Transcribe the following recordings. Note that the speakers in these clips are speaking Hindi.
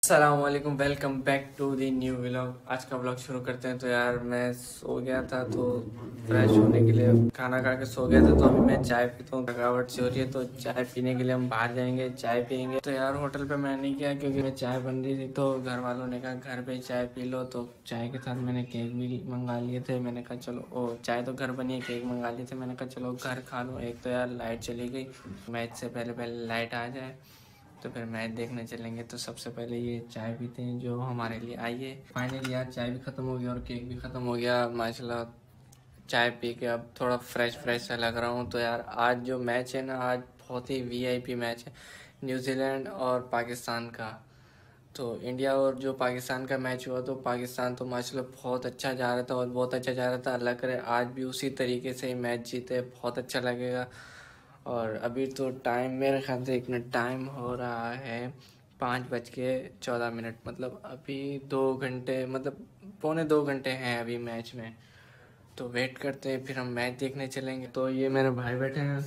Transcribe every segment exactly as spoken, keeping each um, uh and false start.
अस्सलामुअलैकुम, welcome back to the new vlog. आज का व्लॉग शुरू करते हैं। तो यार मैं सो गया था, तो फ्रेश होने के लिए खाना खा के सो गया था। तो अभी मैं चाय पीता हूँ, थकावट सी हो रही है, तो चाय पीने के लिए हम बाहर जाएंगे, चाय पियेंगे। तो यार होटल पे मैं नहीं किया क्योंकि मैं चाय बन रही थी, तो घर वालों ने कहा घर पे चाय पी लो। तो चाय के साथ मैंने केक भी मंगा लिए थे। मैंने कहा चलो, ओ चाय तो घर बनी है, केक मंगा लिए थे। मैंने कहा चलो घर खा लो। एक तो यार लाइट चली गई, मैच से पहले पहले लाइट आ जाए तो फिर मैच देखने चलेंगे। तो सबसे पहले ये चाय पीते हैं जो हमारे लिए आई है। फाइनली यार चाय भी ख़त्म हो गया और केक भी ख़त्म हो गया माशाल्लाह। चाय पी के अब थोड़ा फ्रेश फ्रेश सा लग रहा हूँ। तो यार आज जो मैच है ना, आज बहुत ही वीआईपी मैच है, न्यूजीलैंड और पाकिस्तान का। तो इंडिया और जो पाकिस्तान का मैच हुआ, तो पाकिस्तान तो माशाल्लाह बहुत अच्छा जा रहा था और बहुत अच्छा जा रहा था। अल्लाह करे आज भी उसी तरीके से मैच जीते, बहुत अच्छा लगेगा। और अभी तो टाइम मेरे ख्याल से एक मिनट टाइम हो रहा है पाँच बज के चौदह मिनट, मतलब अभी दो घंटे मतलब पौने दो घंटे हैं अभी मैच में। तो वेट करते हैं, फिर हम मैच देखने चलेंगे। तो ये मेरे भाई बैठे हैं।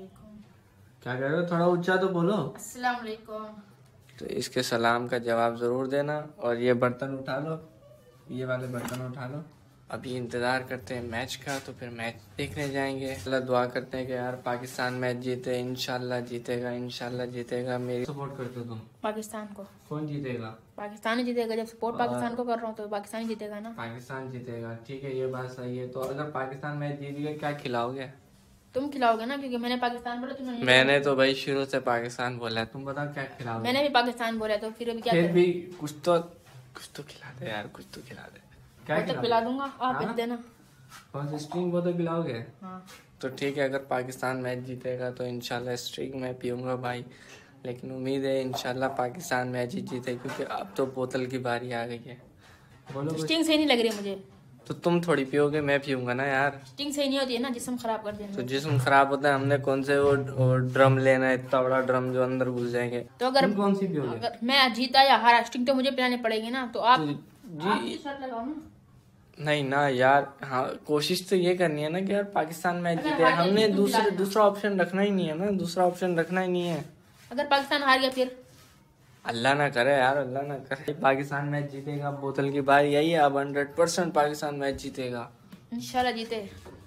क्या कह रहे हो, थोड़ा ऊंचा तो बोलो। अस्सलाम वालेकुम। तो इसके सलाम का जवाब ज़रूर देना। और ये बर्तन उठा लो, ये वाले बर्तन उठा लो। अभी इंतज़ार करते हैं मैच का, तो फिर मैच देखने जाएंगे। अल्लाह दुआ करते हैं कि यार पाकिस्तान मैच जीते, इंशाल्लाह जीतेगा, इंशाल्लाह जीतेगा। मेरी सपोर्ट करते हो तुम पाकिस्तान को? कौन जीतेगा? पाकिस्तान ही जीतेगा। जब सपोर्ट पाकिस्तान को कर रहा हूँ तो पाकिस्तान ही जीतेगा ना। पाकिस्तान जीतेगा, ठीक है, ये बात सही है। तो अगर पाकिस्तान मैच जीत गया, क्या खिलाओगे? तुम खिलाओगे ना, क्योंकि मैंने पाकिस्तान बोला, तुमने मैंने तो भाई शुरू से पाकिस्तान बोला है। तुम बताओ क्या खिलाओगे? मैंने भी पाकिस्तान बोला, तो फिर अभी क्या फिर भी कुछ तो कुछ तो खिला दे यार, कुछ तो खिला दे। क्या तो पिला दूंगा, आप भेज देना। कौन सी स्ट्रिंग बोतल पिलाओगे? हाँ। तो ठीक है, अगर पाकिस्तान मैच जीतेगा तो इंशाल्लाह स्ट्रिंग मैं पीऊँगा भाई। लेकिन उम्मीद है इंशाल्लाह पाकिस्तान मैच ही जीते, क्योंकि अब तो बोतल की बारी आ गई है। बोलो। स्टिंग सही नहीं लग रही मुझे। तो तुम थोड़ी पियोगे, मैं पीऊँगा ना यार। स्टिंग सही नहीं होती है ना, जिस्म खराब कर देना। तो जिस्म खराब होता है, हमने कौन से वो, वो ड्रम लेना है, इतना बड़ा ड्रम जो अंदर घुस जाएंगे। तो अगर तुम कौन सी पियोगे? अगर मैं जीता या हारा, स्टिंग तो मुझे पिलानी पड़ेगी ना। तो आप जी शर्त लगाओ ना। नहीं ना यार, हाँ कोशिश तो ये करनी है ना कि यार पाकिस्तान मैच जीते। हार गया हमने फिर दूसरे दूसरा ऑप्शन रखना ही नहीं है ना, दूसरा ऑप्शन रखना ही नहीं है। अगर पाकिस्तान हार गया फिर? अल्लाह ना करे यार, अल्लाह ना करे। पाकिस्तान मैच जीतेगा, बोतल की बारी यही है। अब हंड्रेड परसेंट पाकिस्तान मैच जीतेगा, इंशाल्लाह जीते,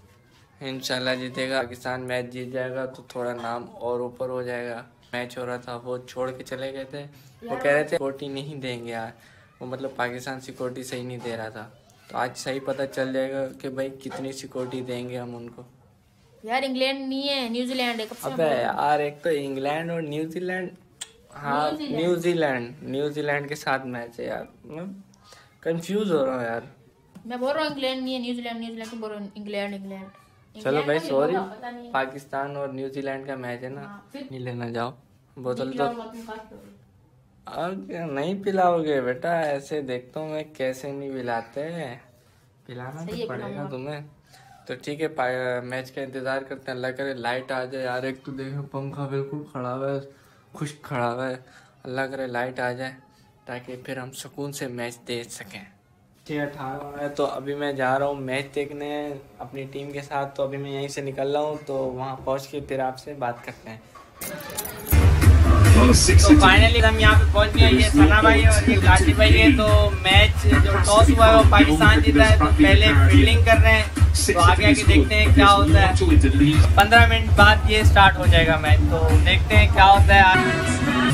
इंशाल्लाह जीतेगा। पाकिस्तान मैच जीत जाएगा तो थोड़ा नाम और ऊपर हो जाएगा। मैच हो रहा था, वो छोड़ के चले गए थे। वो कह रहे थे सिक्योरिटी नहीं देंगे यार, वो मतलब पाकिस्तान सिक्योरिटी सही नहीं दे रहा था। तो आज सही पता चल जाएगा कि भाई कितनी सिक्योरिटी देंगे हम उनको। यार इंग्लैंड नहीं है, न्यूजीलैंड है। कब से अबे यार, एक तो इंग्लैंड और न्यूजीलैंड, हाँ न्यूजीलैंड न्यूजीलैंड के साथ मैच है यार। मैं कंफ्यूज हो रहा हूँ यार। मैं बोल रहा हूँ इंग्लैंड नहीं है, न्यूजीलैंड न्यूजीलैंड तुम बोल रहे हो इंग्लैंड इंग्लैंड। चलो भाई सॉरी, पाकिस्तान पाकिस्तान और न्यूजीलैंड का मैच है ना। हाँ, नहीं लेना जाओ बोतल तो। अब नहीं पिलाओगे बेटा, ऐसे देखता हूँ मैं कैसे नहीं पिलाते। पिलाना तो पड़ेगा तुम्हें। तो ठीक है, मैच का इंतजार करते हैं। अल्लाह करे लाइट आ जाए यार। एक तो देखो पंखा बिल्कुल खड़ा हुआ है, खुश खड़ा हुआ है। अल्लाह करे लाइट आ जाए ताकि फिर हम सुकून से मैच देख सकें। ठीक है, अठारह है तो अभी मैं जा रहा हूँ मैच देखने अपनी टीम के साथ। तो अभी मैं यहीं से निकल रहा हूँ, तो वहाँ पहुँच के फिर आपसे बात करते हैं। तो फाइनली हम यहाँ पे पहुँच गए। ये सना भाई और ये गाजी भाई है। तो मैच जो टॉस हुआ है वो पाकिस्तान जीता है, तो पहले फील्डिंग कर रहे हैं। तो आगे आगे देखते हैं क्या होता है। पंद्रह मिनट बाद ये स्टार्ट हो जाएगा मैच, तो देखते हैं क्या होता है।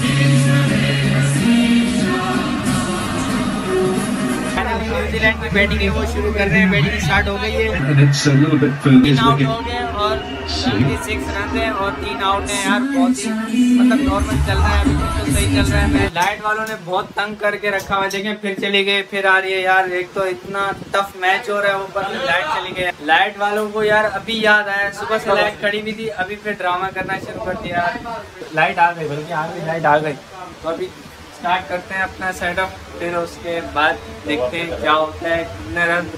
न्यूजीलैंड की बैटिंग है वो शुरू कर रहे हैं। बैटिंग स्टार्ट हो गई है। तीन आउट हो गए और सिक्स रन है और तीन आउट है यार। बहुत ही मतलब नॉर्मल चल रहा है अभी तो, सही चल रहा है। लाइट वालों ने बहुत तंग करके रखा हुआ है, देखें फिर चली गई, फिर आ रही है यार। एक तो इतना टफ मैच हो रहा है, ऊपर में लाइट चली गई। लाइट वालों को यार अभी याद आया, सुबह से लाइट खड़ी हुई थी, अभी फिर ड्रामा करना शुरू कर दिया। लाइट आ गई, बल्कि आ गई लाइट आ गई। तो अभी स्टार्ट करते हैं अपना सेटअप, फिर उसके बाद देखते हैं क्या होता है। कितने रन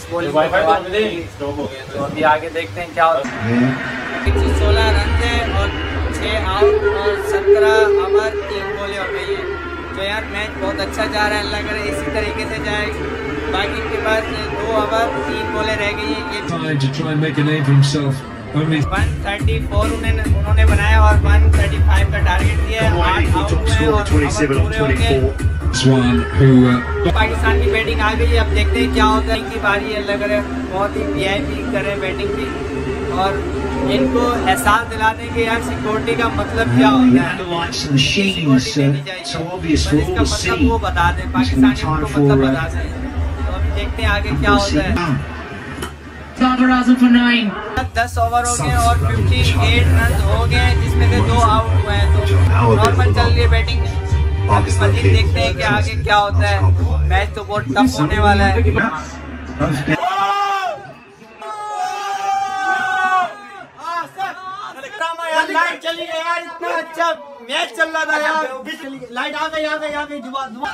तो अभी आगे देखते हैं क्या होता है। सोलह रन थे और छः आउट और सत्रह ओवर तीन बॉलें हो गई है। तो यार मैच बहुत अच्छा जा रहा है, अल्लाह करे इसी तरीके से जाए। बाकी के पास दो ओवर तीन बॉलें रह गई हैं। ये वन थर्टी फोर उन्होंने उन्होंने बनाया और वन थर्टी फाइव का टारगेट दिया है। आठ आउट हुए और पूरे हो गए। पाकिस्तान की बैटिंग आ गई है, अब देखते हैं क्या होता है। इनकी बारी है, लग रहा है बहुत ही वीआईपी कर रहे हैं बैटिंग भी, और इनको एहसास दिला दें कि यार सिक्योरिटी का मतलब क्या होता है। इसका मतलब वो बता दें, पाकिस्तानी को मतलब बता दें। तो अभी देखते हैं आगे क्या होता है। दस ओवर हो गए और अट्ठावन रन हो गए, जिसमें से दो आउट हुए हैं। तो नॉर्मल चल रही है बैटिंग। मजीद देखते हैं कि आगे क्या होता है। मैच तो बहुत टफ होने वाला है। लाइट चली गई यार, इतना अच्छा मैच चल रहा था यार, लाइट आ गई आ गई आ गई दुआ दुआ।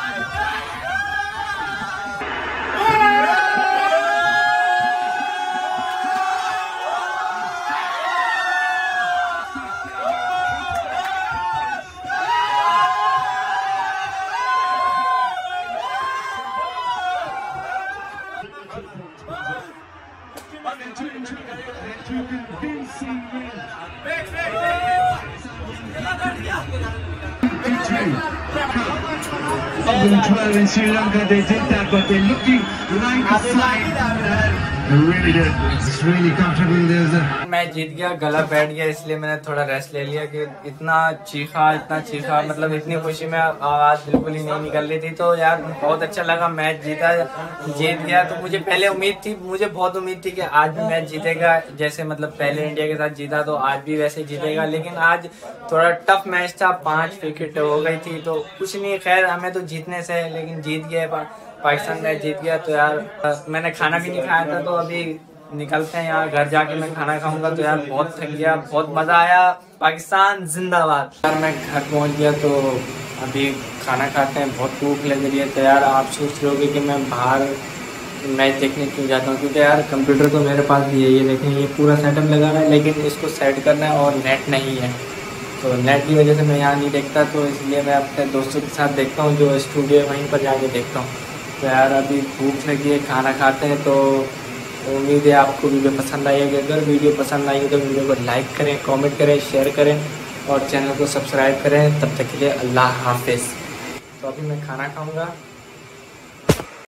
twelve in Sri Lanka, they did that, but they're looking like a side that really did. It's really comfortable. There's a मैं जीत गया, गला बैठ गया, इसलिए मैंने थोड़ा रेस्ट ले लिया कि इतना चीखा इतना चीखा, मतलब इतनी खुशी में आवाज़ बिल्कुल ही नहीं निकल रही थी। तो यार बहुत अच्छा लगा, मैच जीता जीत गया। तो मुझे पहले उम्मीद थी, मुझे बहुत उम्मीद थी कि आज भी मैच जीतेगा, जैसे मतलब पहले इंडिया के साथ जीता तो आज भी वैसे जीतेगा। लेकिन आज थोड़ा टफ मैच था, पाँच विकेट हो गई थी, तो कुछ नहीं, खैर हमें तो जीतने से, लेकिन जीत गए, पाकिस्तान मैच जीत गया। तो यार मैंने खाना भी नहीं खाया था, तो अभी निकलते हैं यार, घर जाके मैं खाना खाऊंगा। तो यार बहुत थक गया, बहुत मज़ा आया, पाकिस्तान जिंदाबाद। यार मैं घर पहुंच गया, तो अभी खाना खाते हैं, बहुत भूख लग रही है। तो यार आप सोच रहे होगे कि मैं बाहर मैच देखने क्यों जाता हूँ, क्योंकि यार कंप्यूटर तो मेरे पास भी है, ये देखें ये पूरा सेटअप लगा है, लेकिन इसको सेट करना है और नेट नहीं है। तो नेट की वजह से मैं यहाँ नहीं देखता, तो इसलिए मैं अपने दोस्तों के साथ देखता हूँ, जो स्टूडियो है वहीं पर जाके देखता हूँ। तो यार अभी भूख लगी है, खाना खाते हैं। तो उम्मीद है आपको वीडियो पसंद आएगी। अगर वीडियो पसंद आई तो वीडियो को लाइक करें, कमेंट करें, शेयर करें और चैनल को सब्सक्राइब करें। तब तक के लिए अल्लाह हाफिज़। तो अभी मैं खाना खाऊंगा।